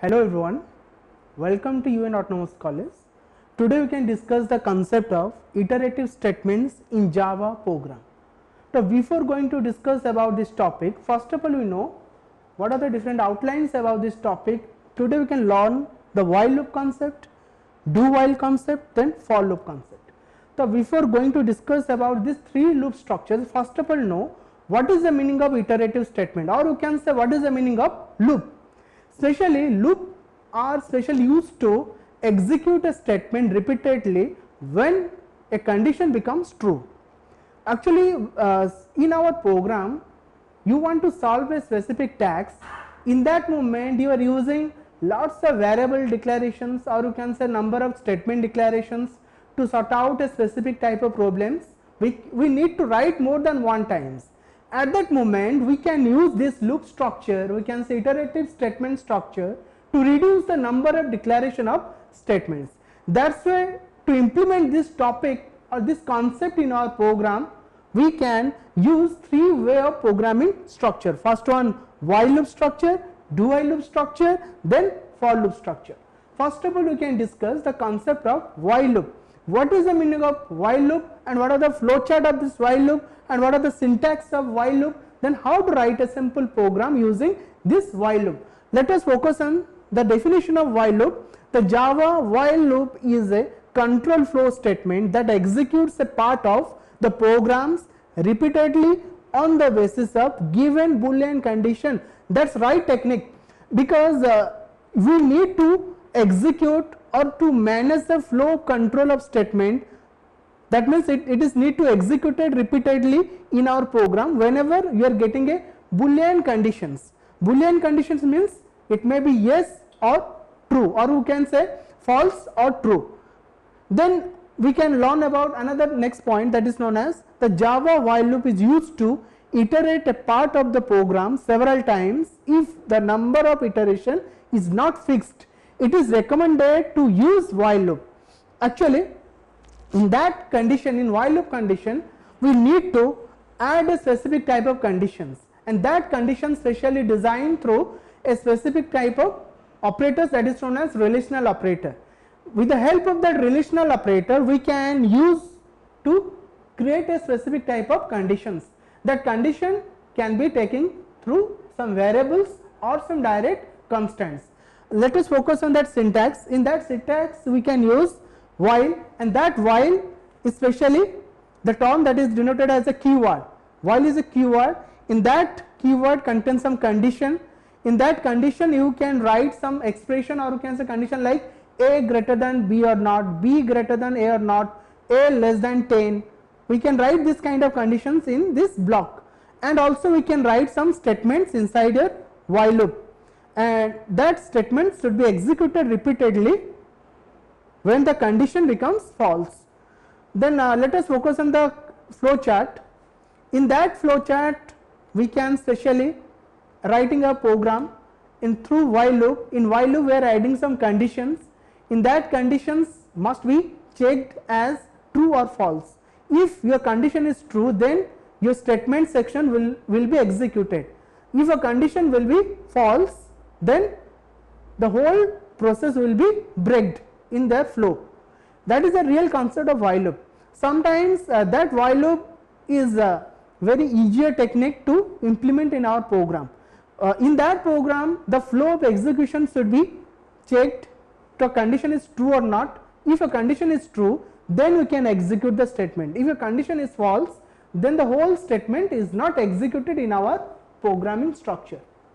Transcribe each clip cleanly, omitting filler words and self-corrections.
Hello everyone, welcome to UN Autonomous College. Today we can discuss the concept of iterative statements in Java program. So before going to discuss about this topic, first of all we know what are the different outlines about this topic. Today we can learn the while loop concept, do while concept, then for loop concept. So before going to discuss about these three loop structures, first of all know what is the meaning of iterative statement, or you can say what is the meaning of loop. Especially loop are specially used to execute a statement repeatedly when a condition becomes true. Actually in our program you want to solve a specific task. In that moment you are using lots of variable declarations, or you can say number of statement declarations to sort out a specific type of problems. We need to write more than one times. At that moment we can use this loop structure, we can say iterative statement structure, to reduce the number of declaration of statements. That's why to implement this topic or this concept in our program, we can use three way of programming structure. First one, while loop structure, do while loop structure, then for loop structure. First of all we can discuss the concept of while loop. What is the meaning of while loop, and what are the flowchart of this while loop, and what are the syntax of while loop, then how to write a simple program using this while loop. Let us focus on the definition of while loop. The Java while loop is a control flow statement that executes a part of the programs repeatedly on the basis of given boolean condition. That's right technique, because we need to execute or to manage the flow control of statement. That means it is need to execute it repeatedly in our program whenever you are getting a boolean conditions. Boolean conditions means it may be yes or true, or you can say false or true. Then we can learn about another next point, that is known as the Java while loop is used to iterate a part of the program several times. If the number of iteration is not fixed, it is recommended to use while loop. Actually in that condition, in while loop condition, we need to add a specific type of conditions, and that condition specially designed through a specific type of operators, that is known as relational operator. With the help of that relational operator we can use to create a specific type of conditions. That condition can be taken through some variables or some direct constants. Let us focus on that syntax. In that syntax we can use while, and that while is specially the term that is denoted as a keyword. While is a keyword. In that keyword contains some condition. In that condition you can write some expression, or you can say condition like a greater than b or not, b greater than a or not, a less than 10. We can write this kind of conditions in this block, and also we can write some statements inside a while loop, and that statement should be executed repeatedly when the condition becomes false. Then let us focus on the flow chart. In that flow chart we can specially writing a program in through while loop. In while loop we are adding some conditions. In that conditions must be checked as true or false. If your condition is true, then your statement section will be executed. If a condition will be false, then the whole process will be breaked in their flow. That is the real concept of while loop. Sometimes that while loop is a very easier technique to implement in our program. In that program the flow of execution should be checked to a condition is true or not. If a condition is true, then we can execute the statement. If a condition is false, then the whole statement is not executed in our programming structure.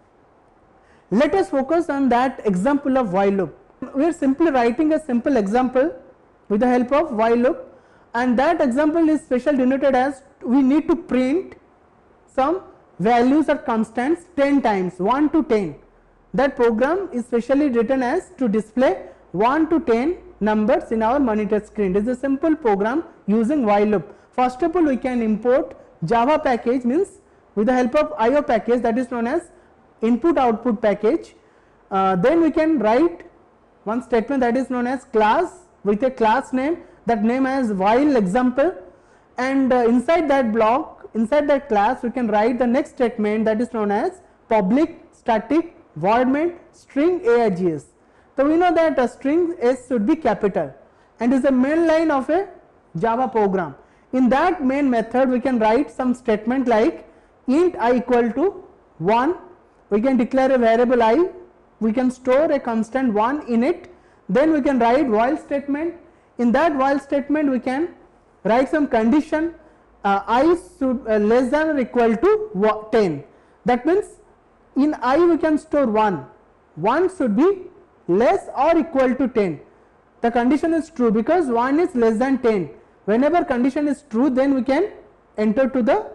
Let us focus on that example of while loop. We are simply writing a simple example with the help of while loop, and that example is special denoted as we need to print some values or constants 10 times, 1 to 10. That program is specially written as to display 1 to 10 numbers in our monitor screen. It is a simple program using while loop. First of all we can import Java package, means with the help of IO package, that is known as input output package. Then we can write one statement that is known as class with a class name, that name as while example, and inside that block, inside that class we can write the next statement that is known as public static void main string args. So we know that a string s should be capital and is the main line of a Java program. In that main method we can write some statement like int I equal to 1, we can declare a variable I, we can store a constant 1 in it, then we can write while statement. In that while statement we can write some condition I should less than or equal to 10. That means in I we can store 1 should be less or equal to 10. The condition is true because 1 is less than 10. Whenever condition is true, then we can enter to the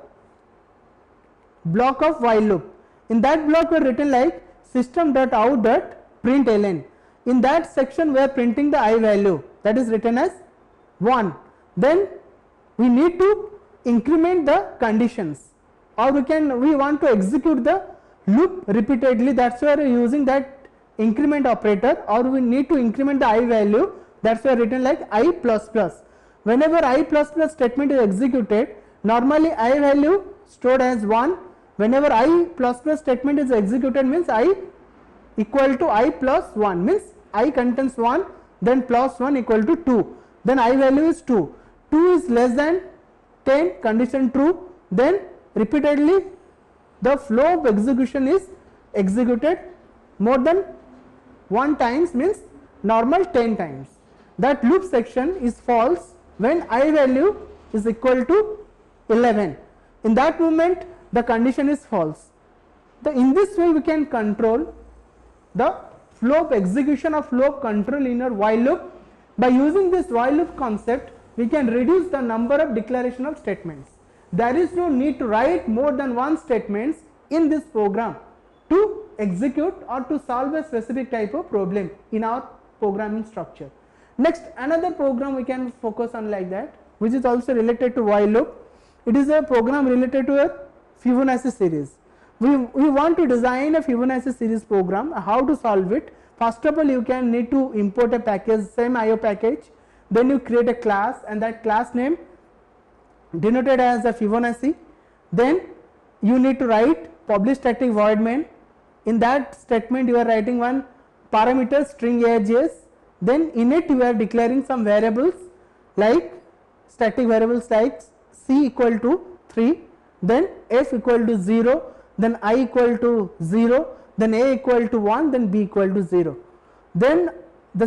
block of while loop. In that block we are written like system.out.println. In that section we are printing the I value, that is written as 1. Then we need to increment the conditions, or we want to execute the loop repeatedly, that's why we are using that increment operator, or we need to increment the I value, that's why written like I plus plus. Whenever I plus plus statement is executed, normally I value stored as 1. Whenever I plus plus statement is executed means I equal to I plus 1, means I contains 1, then plus 1 equal to 2, then I value is 2. 2 is less than 10, condition true, then repeatedly the flow of execution is executed more than 1 times, means normal 10 times. That loop section is false when I value is equal to 11. In that moment the condition is false. In this way we can control the flow of execution of flow of control in our while loop. By using this while loop concept, we can reduce the number of declaration of statements. There is no need to write more than 1 statements in this program to execute or to solve a specific type of problem in our programming structure. Next, another program we can focus on like that, which is also related to while loop. It is a program related to a Fibonacci series. We want to design a Fibonacci series program. How to solve it? First of all, you can need to import a package, same IO package. Then you create a class, and that class name denoted as a Fibonacci. Then you need to write public static void main. In that statement you are writing one parameter string args. Then in it you are declaring some variables like static variables like c equal to 3, then f equal to 0, then I equal to 0, then a equal to 1, then b equal to 0. Then the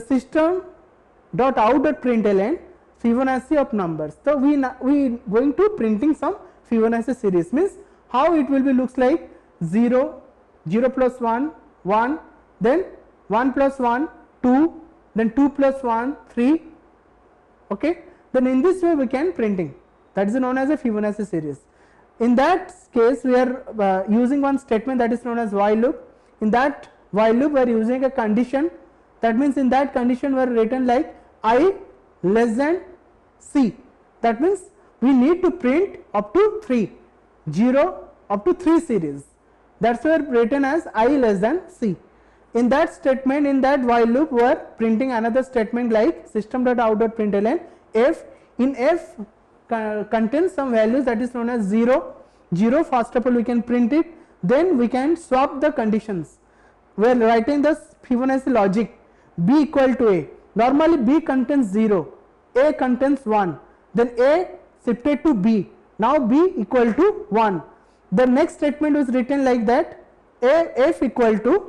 system.out.println Fibonacci of numbers. So we going to printing some Fibonacci series, means how it will be looks like 0, 0 plus 1, 1, then 1 plus 1, 2, then 2 plus 1, 3. Okay, then in this way we can printing, that is known as a Fibonacci series. In that case we are using one statement that is known as while loop. In that while loop we are using a condition, that means in that condition we are written like I less than c, that means we need to print up to 3, 0 up to 3 series, that's why written as I less than c. In that statement, in that while loop we are printing another statement like system.out.println f. In f contains some values that is known as 0, 0. First of all we can print it, then we can swap the conditions. We are writing the Fibonacci logic b equal to a. Normally b contains 0, a contains 1, then a shifted to b, now b equal to 1. The next statement was written like that, a f equal to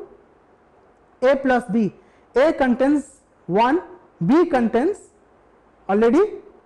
a plus b, a contains 1, b contains already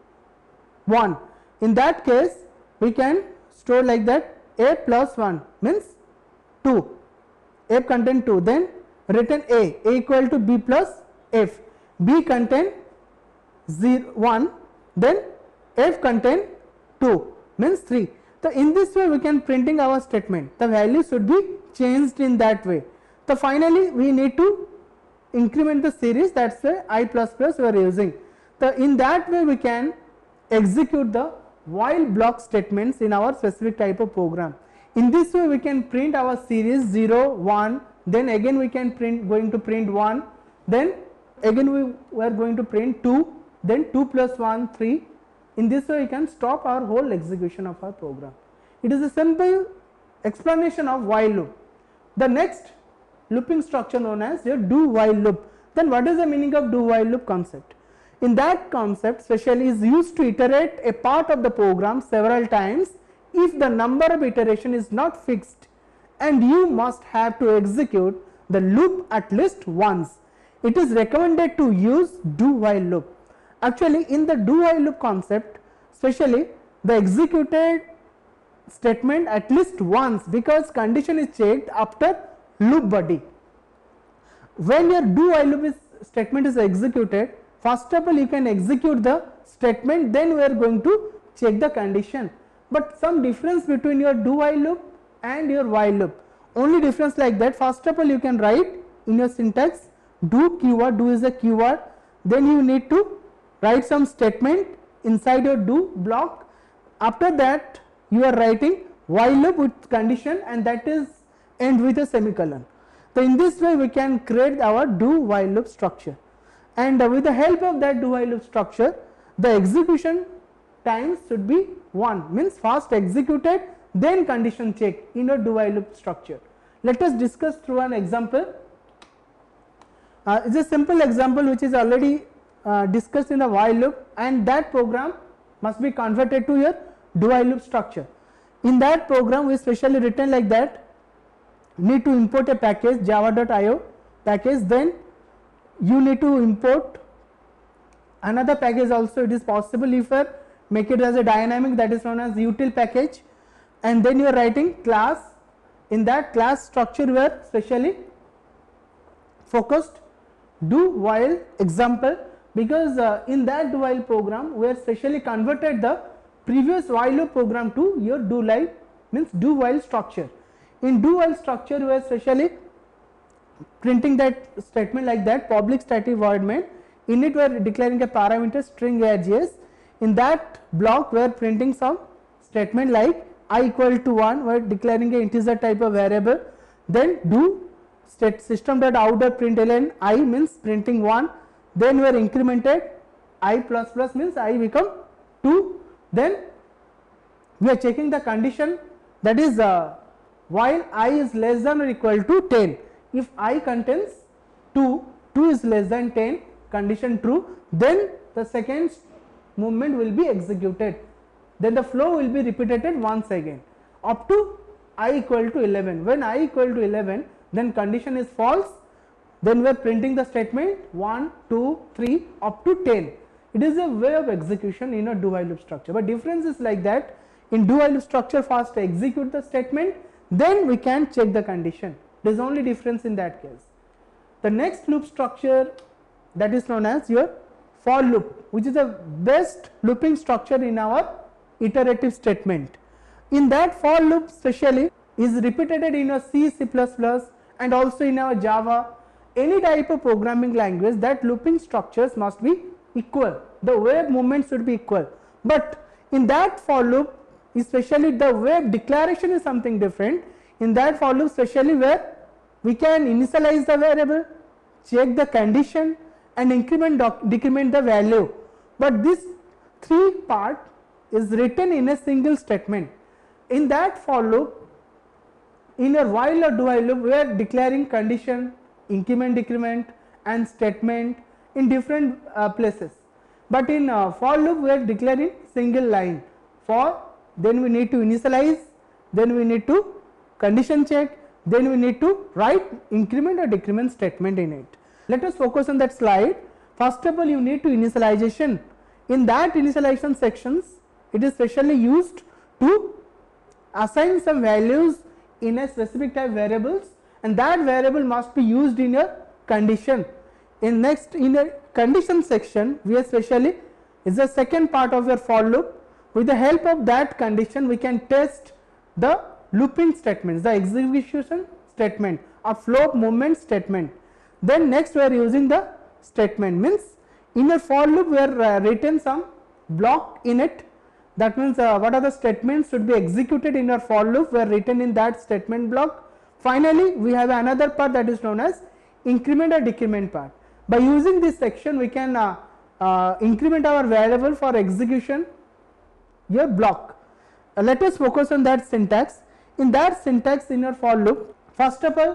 1. In that case we can store like that, a plus 1 means 2, f contain 2, then written a equal to b plus f, b contain 0, 1, then f contain 2 means 3. So in this way we can printing our statement, the value should be changed in that way. So finally we need to increment the series, that's why I plus plus we are using. So in that way we can execute the while block statements in our specific type of program. In this way we can print our series 0, 1, then again we can going to print 1, then again we are going to print 2, then 2 plus 1, 3. In this way we can stop our whole execution of our program. It is a simple explanation of while loop. The next looping structure known as your do while loop. Then what is the meaning of do while loop concept? In that concept, especially is used to iterate a part of the program several times if the number of iteration is not fixed and you must have to execute the loop at least once. It is recommended to use do while loop. Actually, in the do while loop concept, especially the executed statement at least once, because condition is checked after loop body. When your do while loop statement is executed, first of all you can execute the statement, then we are going to check the condition. But some difference between your do while loop and your while loop, only difference like that. First of all you can write in your syntax do keyword, do is a keyword, then you need to write some statement inside your do block. After that you are writing while loop with condition, and that is end with a semicolon. So in this way we can create our do while loop structure, and with the help of that do while loop structure, the execution times should be 1, means first executed then condition check in your do while loop structure. Let us discuss through an example. It is a simple example which is already discussed in the while loop, and that program must be converted to your do while loop structure. In that program we specially written like that, need to import a package java.io package, then you need to import another package also. It is possible if you make it as a dynamic, that is known as util package, and then you are writing class. In that class structure we are specially focused do while example, because in that do while program we are specially converted the previous while loop program to your do while structure. In do while structure we are specially printing that statement like that, public static void main. In it we are declaring a parameter string args. In that block we are printing some statement like I equal to 1, we are declaring an integer type of variable. Then do system.out.println I means printing 1, then we are incremented I plus plus means I become 2, then we are checking the condition, that is while I is less than or equal to 10. If I contains 2, 2 is less than 10, condition true, then the second movement will be executed, then the flow will be repeated once again up to I equal to 11. When I equal to 11, then condition is false, then we are printing the statement 1, 2, 3 up to 10. It is a way of execution in a do while loop structure, but difference is like that. In do while loop structure first execute the statement, then we can check the condition. There is only difference in that case. The next loop structure, that is known as your for loop, which is the best looping structure in our iterative statement. In that for loop especially is repeated in your C, C++ and also in our Java, any type of programming language, that looping structures must be equal, the wave movement should be equal. But in that for loop, especially the wave declaration is something different. In that for loop especially where we can initialize the variable, check the condition and increment decrement the value, but this three part is written in a single statement. In that for loop, in a while or do while loop, we are declaring condition, increment decrement and statement in different places, but in for loop we are declaring single line for, then we need to initialize, then we need to condition check, then we need to write increment or decrement statement in it. Let us focus on that slide. First of all, you need to initialization. In that initialization sections, it is specially used to assign some values in a specific type variables, and that variable must be used in a condition. In a condition section, we are specially is the second part of your for loop. With the help of that condition, we can test the looping statements, the execution statement, a flow movement statement. Then next we are using the statement, means in a for loop we are written some block in it, that means what are the statements should be executed in our for loop were written in that statement block. Finally we have another part that is known as increment or decrement part. By using this section we can increment our variable for execution your block. Let us focus on that syntax. In that syntax in your for loop, first of all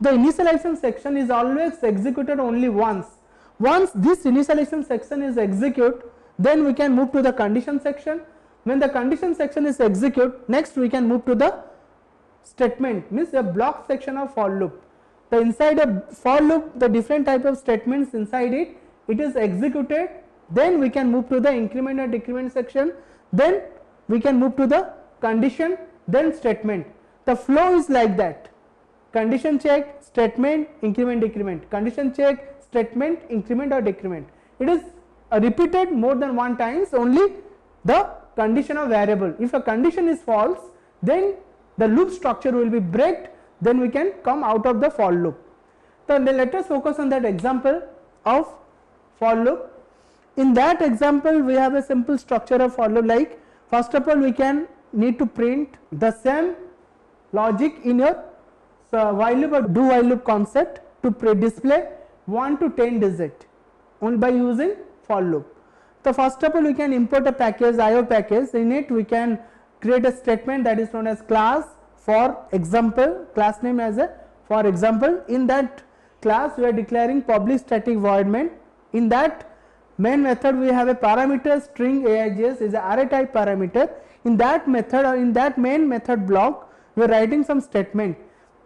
the initialization section is always executed only once. Once this initialization section is executed, then we can move to the condition section. When the condition section is executed, next we can move to the statement, means a block section of for loop. The inside a for loop, the different type of statements inside it, it is executed. Then we can move to the increment and decrement section. Then we can move to the condition, then statement. The flow is like that: condition check, statement, increment, decrement, condition check, statement, increment or decrement. It is repeated more than one times, only the condition of variable. If a condition is false, then the loop structure will be breaked, then we can come out of the for loop. So let us focus on that example of for loop. In that example, we have a simple structure of for loop, like first of all we can need to print the same logic in your while loop or do while loop concept to display 1 to 10 digit only by using for loop. So first of all we can import a package, IO package. In it we can create a statement that is known as class for example, class name as a for example. In that class we are declaring public static void main. In that main method we have a parameter string AIGS is a array type parameter. In that method or in that main method block we are writing some statement.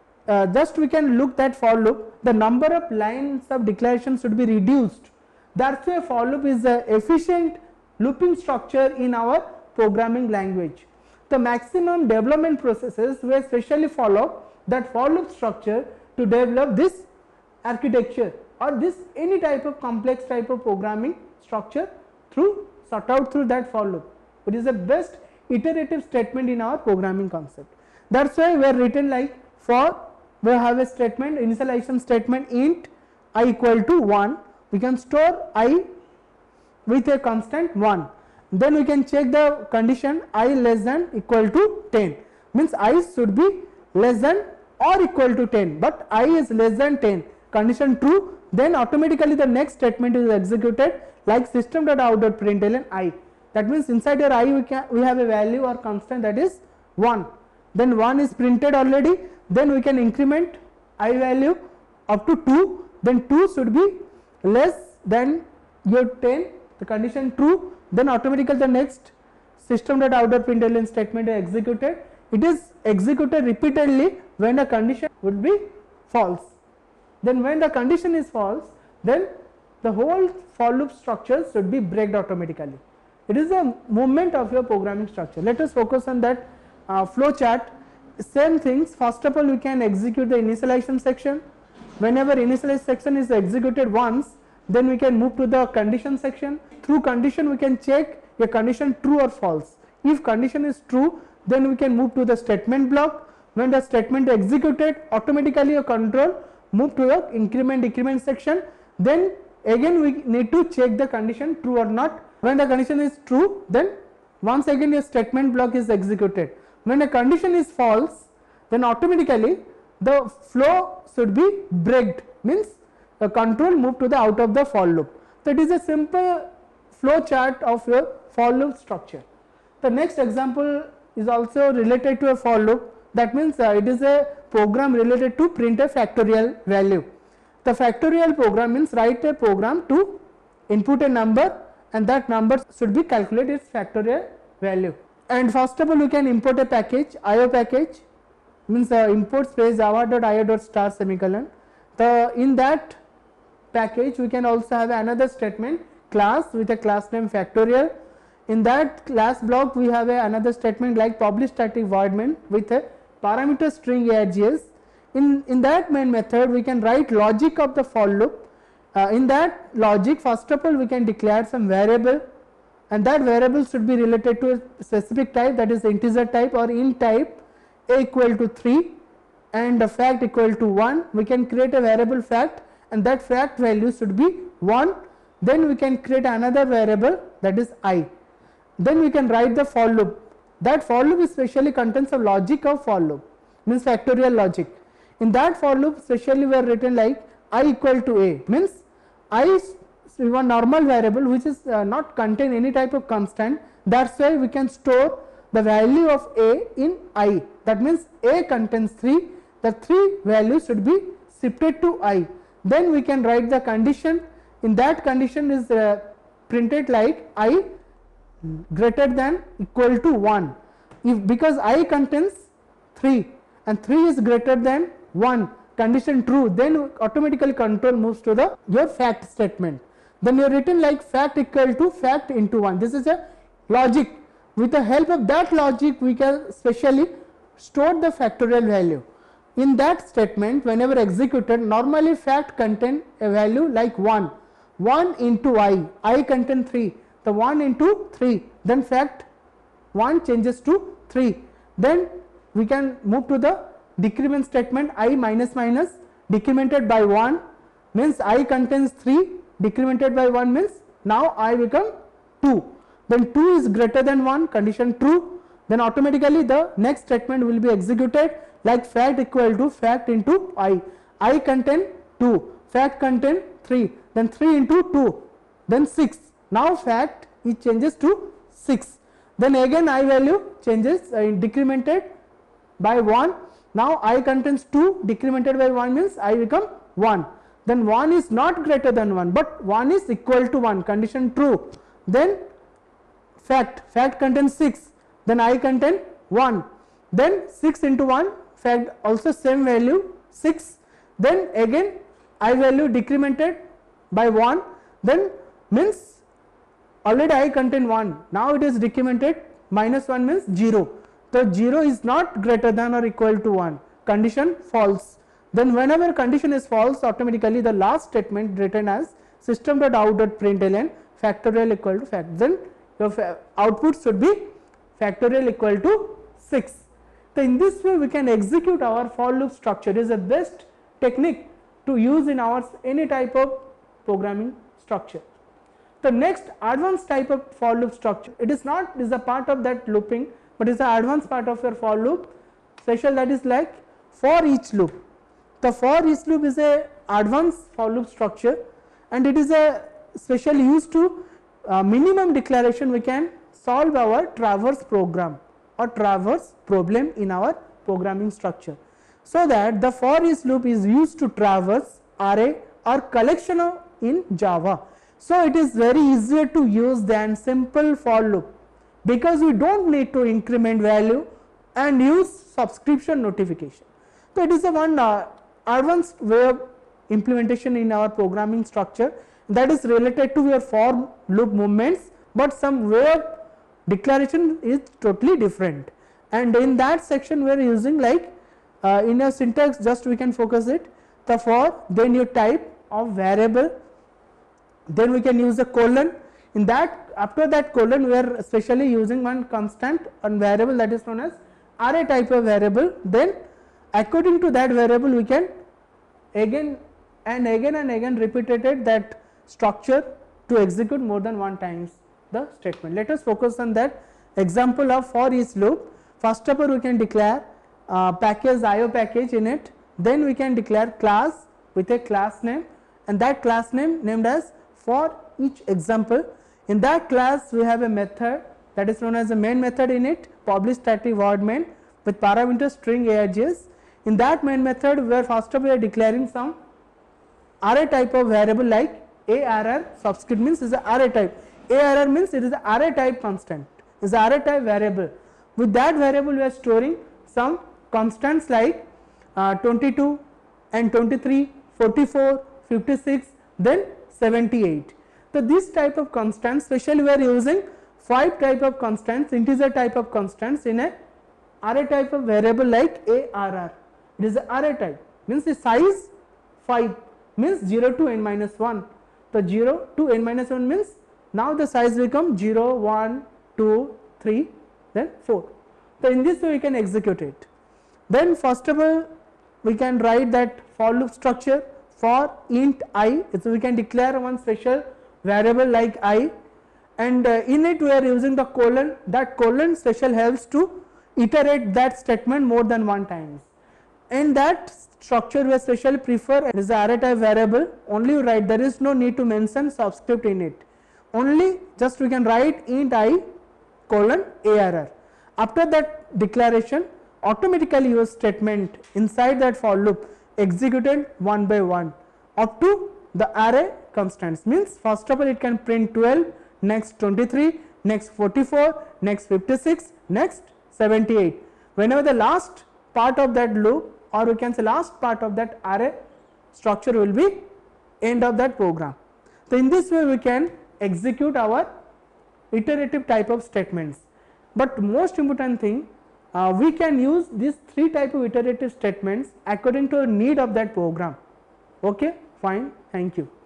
Just we can look that for loop, the number of lines of declaration should be reduced. That's why for loop is a efficient looping structure in our programming language. The maximum development processes we especially follow that for loop structure to develop this architecture or this any type of complex type of programming structure through sort out through that for loop. It is the best iterative statement in our programming concept. That's why we are written like for, we have a statement, initialization statement int I equal to 1. We can store I with a constant 1. Then we can check the condition I less than equal to 10, means I should be less than or equal to 10, but I is less than 10, condition true, then automatically the next statement is executed like system.out.println I. That means inside your I we have a value or constant that is 1, then 1 is printed already, then we can increment I value up to 2, then 2 should be less than your 10, the condition true, then automatically the next system.out.println statement is executed. It is executed repeatedly when a condition would be false. Then when the condition is false, then the whole for loop structure should be breaked automatically. It is a movement of your programming structure. Let us focus on that flow chart. Same things, first of all we can execute the initialization section. Whenever initialization section is executed once, then we can move to the condition section. Through condition we can check a condition true or false. If condition is true, then we can move to the statement block. When the statement is executed, automatically your control move to the increment decrement section. Then again we need to check the condition true or not. When the condition is true, then once again your statement block is executed. When a condition is false, then automatically the flow should be breaked, means the control move to the out of the for loop. So it is a simple flow chart of your for loop structure. The next example is also related to a for loop. That means it is a program related to print a factorial value. The factorial program means write a program to input a number and that number should be calculated its factorial value. And first of all we can import a package, IO package, means import space java.io.star semicolon. In that package we can also have another statement class with a class name factorial. In that class block we have another statement like public static void main with a parameter string AIGS. In that main method we can write logic of the for loop. In that logic, first of all we can declare some variable and that variable should be related to a specific type, that is integer type or int type, a equal to 3 and the fact equal to 1. We can create a variable fact and that fact value should be 1. Then we can create another variable that is I. Then we can write the for loop. That for loop especially contains a logic of for loop, means factorial logic. In that for loop especially we are written like I equal to a, means I is one normal variable which is not contain any type of constant. That's why we can store the value of a in I. That means a contains 3, the 3 values should be shifted to I, then we can write the condition. In that condition is printed like I greater than equal to 1. If because I contains 3 and 3 is greater than 1, condition true, then automatically control moves to the your fact statement. Then you are written like fact equal to fact into 1. This is a logic. With the help of that logic, we can specially store the factorial value. In that statement, whenever executed, normally fact contain a value like 1. 1 into I contain 3. The 1 into 3, then fact 1 changes to 3. Then we can move to the decrement statement. I minus minus decremented by 1 means I contains 3, decremented by 1 means now I become 2. Then 2 is greater than 1, condition true. Then automatically the next statement will be executed like fact equal to fact into I. I contain 2, fact contain 3, then 3 into 2, then 6. Now fact it changes to 6. Then again I value changes decremented by 1. Now I contains 2, decremented by 1 means I become 1. Then 1 is not greater than 1, but 1 is equal to 1, condition true. Then fact contains 6, then I contain 1. Then 6 into 1, fact also same value 6. Then again I value decremented by 1, then means already I contain 1, now it is decremented, minus 1 means 0. So 0 is not greater than or equal to 1, condition false. Then whenever condition is false, automatically the last statement written as system.out.println factorial equal to fact, then your output should be factorial equal to 6. So in this way we can execute our for loop structure. It is the best technique to use in our any type of programming structure. The next advanced type of for loop structure, it is a part of that looping, but it is the advanced part of your for loop special, that is like for each loop. The for each loop is a advanced for loop structure, and it is a special used to minimum declaration we can solve our traverse program or traverse problem in our programming structure. So that the for each loop is used to traverse array or collection in Java. So it is very easier to use than simple for loop, because we don't need to increment value and use subscription notification. So it is a one advanced way of implementation in our programming structure that is related to your for loop movements, but some way of declaration is totally different. And in that section we are using like in a syntax, just we can focus it, the for, then your type of variable, then we can use a colon. In that, after that colon we are especially using one constant and variable that is known as array type of variable. Then according to that variable we can again and again repeated that structure to execute more than one times the statement. Let us focus on that example of for each loop. First of all we can declare package IO package in it, then we can declare class with a class name, and that class name named as for each example. In that class we have a method that is known as a main method in it, publish static void main with parameter string args. In that main method where first of all we are declaring some array type of variable like arr, subscript means is a array type, arr means it is a array type constant, is a array type variable. With that variable we are storing some constants like 22 and 23, 44, 56, then 78. So this type of constants, especially we are using 5 type of constants, integer type of constants in a array type of variable like arr. It is a array type, means the size 5 means 0 to n minus 1. So 0 to n minus 1 means now the size becomes 0, 1, 2, 3, then 4. So in this way we can execute it. Then first of all we can write that for loop structure for int I. So we can declare one special variable like I, and in it we are using the colon. That colon special helps to iterate that statement more than one times. In that structure we especially prefer is the array type variable, only you write, there is no need to mention subscript in it, only just we can write int I colon arr. After that declaration automatically your statement inside that for loop executed one by one up to the array constants. Means first of all it can print 12, next 23, next 44, next 56, next 78. Whenever the last part of that loop, or we can say last part of that array structure will be end of that program. So in this way we can execute our iterative type of statements. But most important thing, we can use these 3 type of iterative statements according to the need of that program. Okay, fine, thank you.